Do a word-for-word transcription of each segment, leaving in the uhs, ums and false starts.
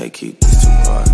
Tay Keith, it's too hard.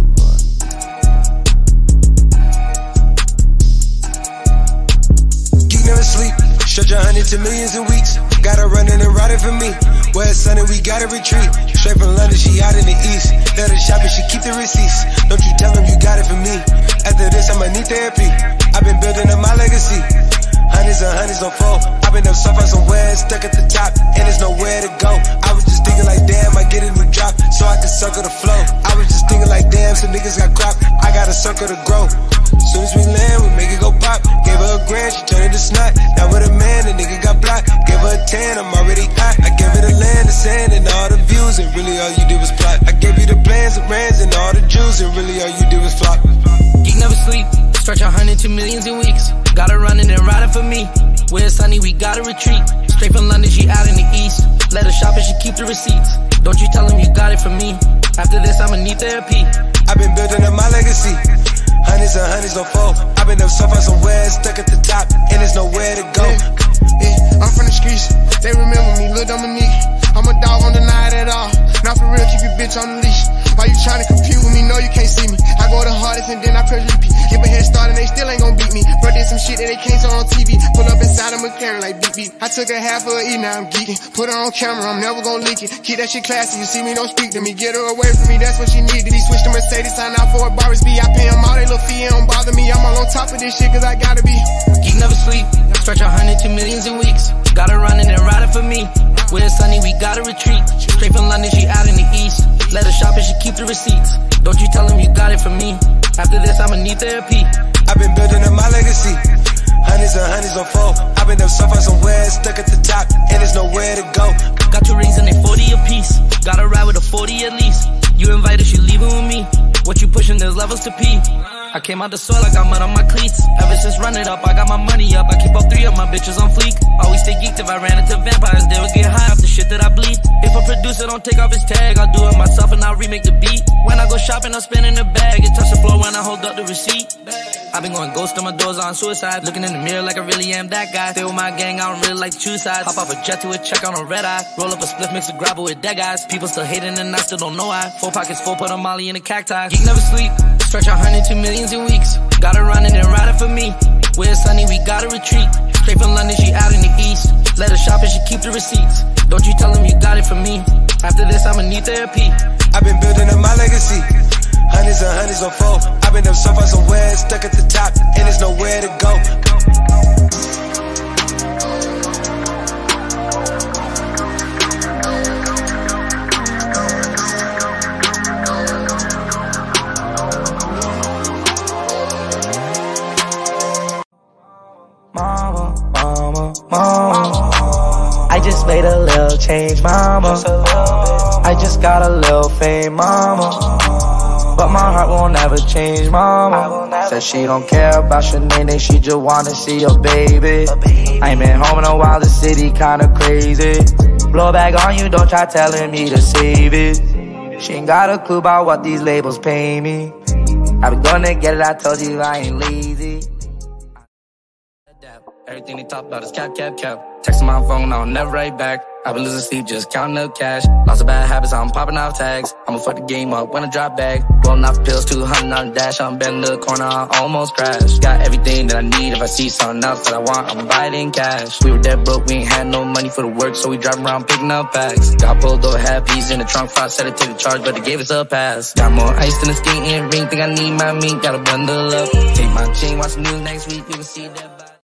Geek never sleep. Stretch a hundred to millions in weeks. Got her running and riding for me. Where it's sunny, we gotta retreat. Straight from London, she out in the east. Let her shop and she keep the receipts. Don't you tell them you got it for me. After this, I'ma need therapy. I've been building up my legacy. Hundreds and hundreds don't fall. I've been up so far somewhere, stuck at the top, and there's nowhere to go. I was just thinking like, damn, I get a new drop, so I can circle the flow. I was just thinking like, damn, some niggas got crop, I got a circle to grow. Soon as we land, we make it go pop. Gave her a grand, she turned it to snot. Now with a man, the nigga got blocked. Gave her a tan, I'm already hot. I gave her the land, the sand, and all the views, and really all you did was plot. I gave you the plans, the rands, and all the Jews, and really all you did was flop. Geek never sleep, stretch a hundred to millions in weeks. Got her running and riding for me. Where it's sunny, we gotta retreat. Straight from London, she out in the east. Let her shop and she keep the receipts. Don't you tell them you got it from me. After this, I'ma need therapy. I've been building up my legacy. Hundreds and hundreds don't fall. I've been up so far somewhere, stuck at the top, and there's nowhere to go. Yeah, yeah, I'm from the streets. They remember me, Lil Dominique. I'm a dog, won't deny it at all. Now for real, keep your bitch on the leash. Why you tryna compete with me? No, you can't see me. I go the hardest and then I press repeat. Give a head start and they still ain't gon' beat me. Bro did some shit that they can't show on T V. Pull up inside a McLaren like beep beep. I took a half of a E, now I'm geeking. Put her on camera, I'm never gon' leak it. Keep that shit classy, you see me, don't speak to me. Get her away from me, that's what she needed. He switched to Mercedes, sign out for a Barris B. I pay them all, they little fee, it don't bother me. I'm all on top of this shit cause I gotta be. Geek never sleep, stretch a hundred to millions in weeks. Got her running and riding for me. Where it's sunny, we gotta retreat. Straight from London, she out in the east. Let her shop and she keep the receipts. Don't you tell them you got it from me. After this, I'ma need therapy. I've been building up my legacy. Hundreds and hundreds don't fall. I've been up so far somewhere, stuck at the top, and there's nowhere to go. Got two rings and they forty apiece. Gotta ride with a forty at least. You invited, she leaving with me. What you pushing, there's levels to pee. I came out the soil, I got mud on my cleats. Ever since run it up, I got my money up. I keep all three of my bitches on fleek. Always stay geeked. If I ran into vampires, they would get high off the shit that I bleed. If a producer don't take off his tag, I'll do it myself and I'll remake the beat. When I go shopping, I'll spend in the bag. It touch the floor when I hold up the receipt. I've been going ghost on my doors on suicide. Looking in the mirror like I really am that guy. Stay with my gang, I don't really like to choose sides. Hop off a jet to a check on a red eye. Roll up a spliff, mix a grabber with dead guys. People still hating and I still don't know why. Four pockets full, put a molly in a cacti. Geek never sleep, stretch a hundred to millions in weeks. Got her running and riding for me. Where it's sunny, we gotta retreat. Straight from London, she out in the east. Let her shop and she keep the receipts. Don't you tell them you got it from me. After this, I'ma need therapy. I've been building up my legacy. Hundreds and hundreds don't fall. I've been up so far somewhere, stuck at the top, and there's nowhere to go. Mama, mama, mama, I just made a little change, mama. I just got a little fame, mama. But my heart won't ever change, mama. Said she don't care about Shanine, she just wanna see your baby. I ain't been home in a while, the city kinda crazy. Blow back on you, don't try telling me to save it. She ain't got a clue about what these labels pay me. I been gonna get it, I told you I ain't lazy. Everything they talk about is cap, cap, cap. Texting my phone, I'll never write back. I've been losing sleep, just counting up cash. Lots of bad habits, I'm popping off tags. I'ma fuck the game up when I drop back. Rolling off pills, two hundred on the dash. I'm betting the corner, I almost crash. Got everything that I need, if I see something else that I want, I'ma buy it in cash. We were dead broke, we ain't had no money for the work, so we driving around picking up packs. Got pulled over, had peas in the trunk, five said to take the charge, but they gave us a pass. Got more ice than a skating ring, think I need my meat, gotta bundle up. Take my chain, watch the news next week, you can see that.